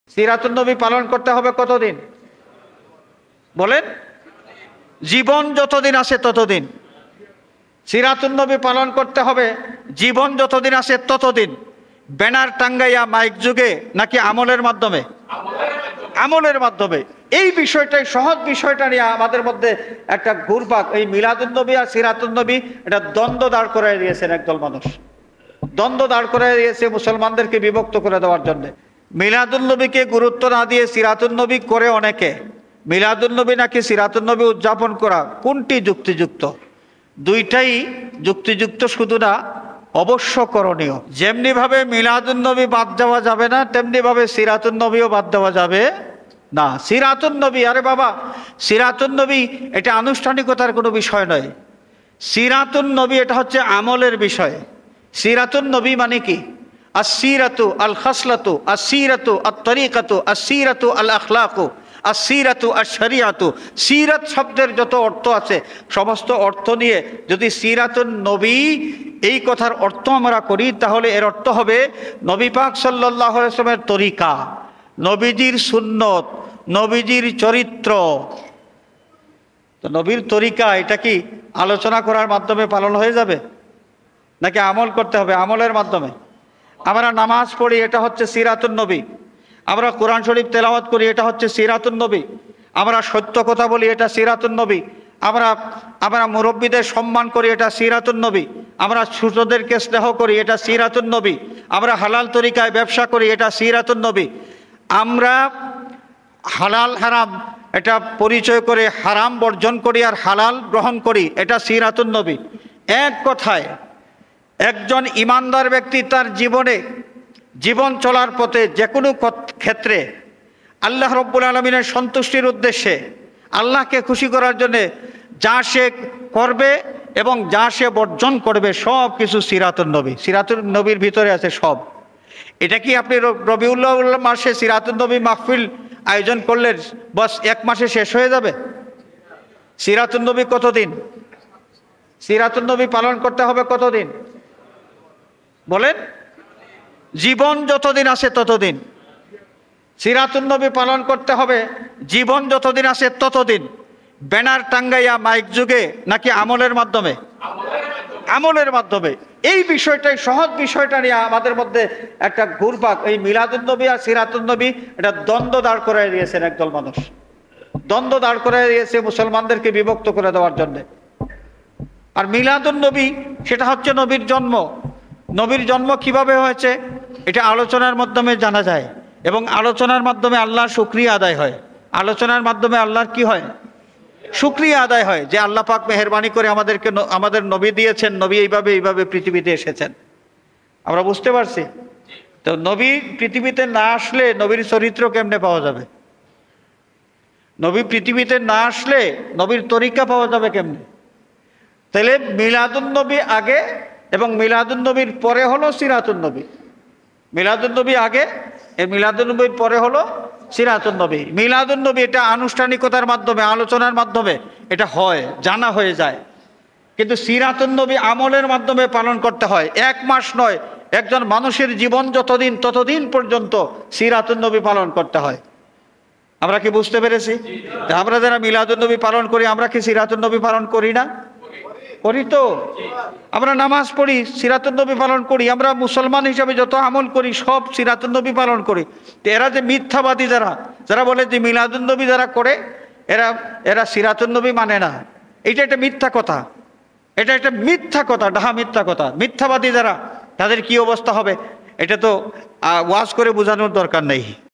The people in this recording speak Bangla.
সিরাতুন নবী পালন করতে হবে কতদিন বলেন? জীবন যতদিন আছে ততদিন। সিরাতুন নবী পালন করতে হবে জীবন যতদিন আছে ততদিন। ব্যানার টাঙ্গাইয়া মাইক যুগে নাকি আমলের মাধ্যমে? আমলের মাধ্যমে। এই বিষয়টাই সহজ বিষয়টা নিয়ে আমাদের মধ্যে একটা ঘুরপাক। এই মিলাদুন নবী আর সিরাতুন নবী এটা দ্বন্দ্ব দাঁড় করাই দিয়েছেন একদল মানুষ। দ্বন্দ্ব দাঁড় করাই দিয়েছে মুসলমানদেরকে বিভক্ত করে দেওয়ার জন্য। মিলাদুন নবীকে গুরুত্ব না দিয়ে সিরাতুন নবী করে অনেকে। মিলাদুন নবী নাকি সিরাতুন নবী উদযাপন করা কোনটি যুক্তিযুক্ত? দুইটাই যুক্তিযুক্ত, শুধু না অবশ্য করণীয়। যেমনি ভাবে মিলাদুন নবী বাদ দেওয়া যাবে না, তেমনি ভাবে সিরাতুন নবীও বাদ দেওয়া যাবে না। সিরাতুন নবী, আরে বাবা, সিরাতুন নবী এটা আনুষ্ঠানিকতার কোনো বিষয় নয়। সিরাতুন নবী এটা হচ্ছে আমলের বিষয়। সিরাতুন নবী মানে কি? আসিরাতু আল খাসলাতু, আসিরাতু আত তরিকাতু, আসিরাতু আল আখলাকু, আসিরাতু আর শরিয়াতু। সিরাত শব্দের যত অর্থ আছে সমস্ত অর্থ নিয়ে যদি সিরাতুন নবী এই কথার অর্থ আমরা করি, তাহলে এর অর্থ হবে নবী পাক সাল্লাল্লাহু আলাইহি ওয়াসাল্লামের তরিকা, নবীজির সুন্নত, নবীজির চরিত্র। তো নবীর তরিকা এটা কি আলোচনা করার মাধ্যমে পালন হয়ে যাবে, নাকি আমল করতে হবে? আমলের মাধ্যমে। আমরা নামাজ পড়ি, এটা হচ্ছে সিরাতুন নবী। আমরা কোরআন শরীফ তেলাওয়াত করি, এটা হচ্ছে সিরাতুন নবী। আমরা সত্য কথা বলি, এটা সিরাতুন নবী। আমরা মুরব্বীদের সম্মান করি, এটা সিরাতুন নবী। আমরা ছোটদেরকে স্নেহ করি, এটা সিরাতুন নবী। আমরা হালাল তরিকায় ব্যবসা করি, এটা সিরাতুন নবী। আমরা হালাল হারাম এটা পরিচয় করে হারাম বর্জন করি আর হালাল গ্রহণ করি, এটা সিরাতুন নবী। এক কথায় একজন ইমানদার ব্যক্তি তার জীবন চলার পথে যে কোনো ক্ষেত্রে আল্লাহ রব্বুল আলামিনের সন্তুষ্টির উদ্দেশ্যে, আল্লাহকে খুশি করার জন্যে যা সে করবে এবং যা সে বর্জন করবে সব কিছু সিরাতুন নবী। সিরাতুন নবীর ভিতরে আছে সব। এটা কি আপনি রবিউল আউয়াল মাসে সিরাতুন নবী মাহফিল আয়োজন করলে বস এক মাসে শেষ হয়ে যাবে? সিরাতুন নবী কতদিন? সিরাতুন নবী পালন করতে হবে কতদিন বলেন? জীবন যতদিন আছে ততদিন। সিরাতুন নবী পালন করতে হবে জীবন যতদিন আছে ততদিন। ব্যানার টাঙ্গাইয়া মাইক যুগে নাকি আমলের মাধ্যমে? আমলের মাধ্যমে। এই বিষয়টাই সহজ বিষয়টা নিয়ে আমাদের মধ্যে একটা ঘুরপাক। এই মিলাদুন নবী আর সিরাতুন নবী এটা দ্বন্দ্ব দাঁড় করাই দিয়েছেন একদল মানুষ। দ্বন্দ্ব দাঁড় করাই দিয়েছে মুসলমানদেরকে বিভক্ত করে দেওয়ার জন্য। আর মিলাদুন নবী সেটা হচ্ছে নবীর জন্ম। নবীর জন্ম কিভাবে হয়েছে এটা আলোচনার মাধ্যমে জানা যায়, এবং আলোচনার মাধ্যমে আল্লাহর শুকরিয়া আদায় হয়। আলোচনার মাধ্যমে আল্লাহর কি হয়? শুকরিয়া আদায় হয় যে আল্লাহ পাক মেহেরবানি করে আমাদের নবী দিয়েছেন, নবী এইভাবে পৃথিবীতে এসেছেন। আমরা বুঝতে পারছি তো? নবী পৃথিবীতে না আসলে নবীর চরিত্র কেমনে পাওয়া যাবে? নবী পৃথিবীতে না আসলে নবীর তরিকা পাওয়া যাবে কেমনে? তাহলে মিলাদুন নবী আগে এবং মিলাদুন নবীর পরে হলো সিরাতুন নবী। মিলাদুন নবী আগে, এই মিলাদুন নবীর পরে হলো সিরাতুন নবী। মিলাদুন নবী এটা আনুষ্ঠানিকতার মাধ্যমে, আলোচনার মাধ্যমে এটা হয়, জানা হয়ে যায়। কিন্তু সিরাতুন নবী আমলের মাধ্যমে পালন করতে হয়। এক মাস নয়, একজন মানুষের জীবন যতদিন ততদিন পর্যন্ত সিরাতুন নবী পালন করতে হয়। আমরা কি বুঝতে পেরেছি? আমরা যারা মিলাদুন নবী পালন করি, আমরা কি সিরাতুন নবী পালন করি না? করি তো। আমরা নামাজ পড়ি, সিরাতুন নবী পালন করি। আমরা মুসলমান হিসাবে যত আমল করি সব সিরাতুন নবী পালন করি। তো এরা যে মিথ্যাবাদী, যারা বলে যে মিলাদুন নবী যারা করে এরা সিরাতুন নবী মানে না, এটা একটা মিথ্যা কথা। এটা একটা মিথ্যা কথা, ডাহা মিথ্যা কথা। মিথ্যাবাদী যারা, তাদের কি অবস্থা হবে এটা তো ওয়াজ করে বোঝানোর দরকার নেই।